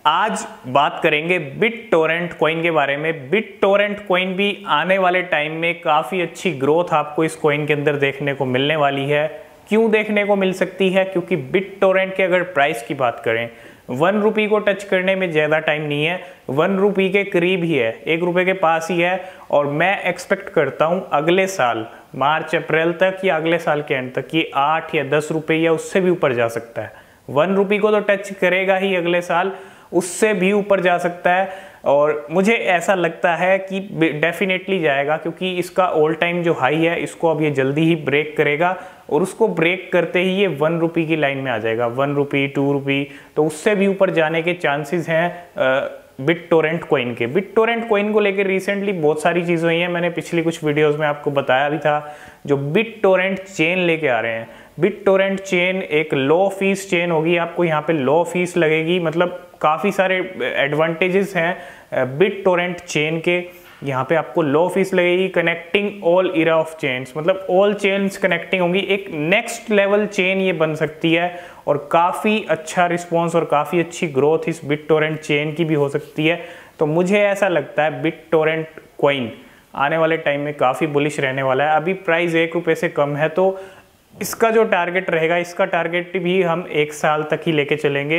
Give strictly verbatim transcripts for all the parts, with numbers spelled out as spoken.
आज बात करेंगे बिट टोरेंट कॉइन के बारे में। बिट टोरेंट कॉइन भी आने वाले टाइम में काफ़ी अच्छी ग्रोथ आपको इस कॉइन के अंदर देखने को मिलने वाली है। क्यों देखने को मिल सकती है? क्योंकि बिट टोरेंट के अगर प्राइस की बात करें, वन रुपी को टच करने में ज़्यादा टाइम नहीं है, वन रुपी के करीब ही है, एक रुपये के पास ही है। और मैं एक्सपेक्ट करता हूँ अगले साल मार्च अप्रैल तक या अगले साल के एंड तक ये आठ या दस रुपये या उससे भी ऊपर जा सकता है। वन रुपी को तो टच करेगा ही अगले साल, उससे भी ऊपर जा सकता है। और मुझे ऐसा लगता है कि डेफिनेटली जाएगा, क्योंकि इसका ऑल टाइम जो हाई है इसको अब ये जल्दी ही ब्रेक करेगा और उसको ब्रेक करते ही ये वन रुपी की लाइन में आ जाएगा। वन रुपी, टू रुपी, तो उससे भी ऊपर जाने के चांसेस हैं बिट टोरेंट कॉइन के। बिट टोरेंट कॉइन को लेकर रिसेंटली बहुत सारी चीज़ें हुई हैं, मैंने पिछली कुछ वीडियोस में आपको बताया भी था। जो बिट टोरेंट चेन लेके आ रहे हैं, बिट टोरेंट चेन एक लो फीस चेन होगी, आपको यहाँ पे लो फीस लगेगी। मतलब काफ़ी सारे एडवांटेजेस हैं बिट टोरेंट चेन के। यहाँ पे आपको लो फीस लगेगी, connecting all era of chains, मतलब ऑल चेन्स कनेक्टिंग होंगी। एक नेक्स्ट लेवल चेन ये बन सकती है और काफ़ी अच्छा रिस्पॉन्स और काफ़ी अच्छी ग्रोथ इस बिट टोरेंट चेन की भी हो सकती है। तो मुझे ऐसा लगता है बिट टोरेंट कॉइन आने वाले टाइम में काफ़ी बुलिश रहने वाला है। अभी प्राइस एक रुपये से कम है, तो इसका जो टारगेट रहेगा, इसका टारगेट भी हम एक साल तक ही लेके चलेंगे।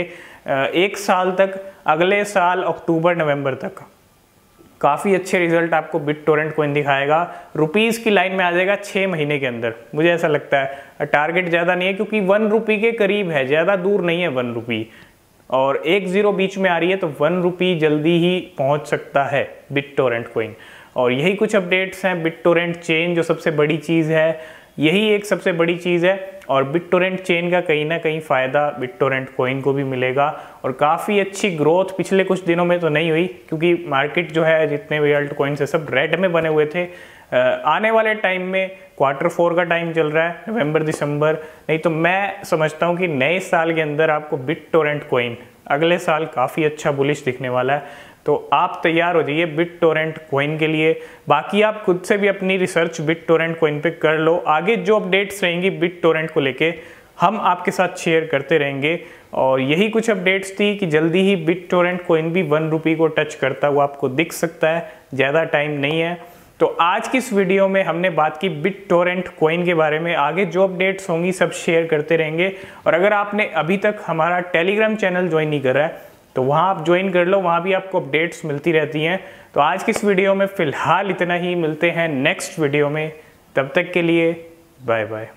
एक साल तक, अगले साल अक्टूबर नवंबर तक काफ़ी अच्छे रिजल्ट आपको बिट टोरेंट कॉइन दिखाएगा। रुपीज़ की लाइन में आ जाएगा छः महीने के अंदर, मुझे ऐसा लगता है। टारगेट ज़्यादा नहीं है क्योंकि वन रुपी के करीब है, ज़्यादा दूर नहीं है वन रुपी, और एक ज़ीरो बीच में आ रही है, तो वन रुपी जल्दी ही पहुंच सकता है बिट टोरेंट कॉइन। और यही कुछ अपडेट्स हैं। बिट टोरेंट चेन जो सबसे बड़ी चीज़ है, यही एक सबसे बड़ी चीज़ है। और बिट टोरेंट चेन का कहीं ना कहीं फ़ायदा बिट टोरेंट कॉइन को भी मिलेगा। और काफ़ी अच्छी ग्रोथ पिछले कुछ दिनों में तो नहीं हुई, क्योंकि मार्केट जो है, जितने भी अल्ट कॉइन्स है सब रेड में बने हुए थे। आने वाले टाइम में क्वार्टर फोर का टाइम चल रहा है, नवंबर दिसंबर, नहीं तो मैं समझता हूँ कि नए साल के अंदर आपको बिट टोरेंट कॉइन अगले साल काफ़ी अच्छा बुलिश दिखने वाला है। तो आप तैयार हो जाइए बिट टोरेंट कॉइन के लिए। बाकी आप खुद से भी अपनी रिसर्च बिट टोरेंट कॉइन पे कर लो। आगे जो अपडेट्स रहेंगी बिट टोरेंट को लेके हम आपके साथ शेयर करते रहेंगे। और यही कुछ अपडेट्स थी कि जल्दी ही बिट टोरेंट कॉइन भी वन रुपी को टच करता हुआ आपको दिख सकता है, ज़्यादा टाइम नहीं है। तो आज की इस वीडियो में हमने बात की बिट टोरेंट कॉइन के बारे में। आगे जो अपडेट्स होंगी सब शेयर करते रहेंगे। और अगर आपने अभी तक हमारा टेलीग्राम चैनल ज्वाइन नहीं करा है तो वहाँ आप ज्वाइन कर लो, वहाँ भी आपको अपडेट्स मिलती रहती हैं। तो आज की इस वीडियो में फ़िलहाल इतना ही, मिलते हैं नेक्स्ट वीडियो में। तब तक के लिए बाय बाय।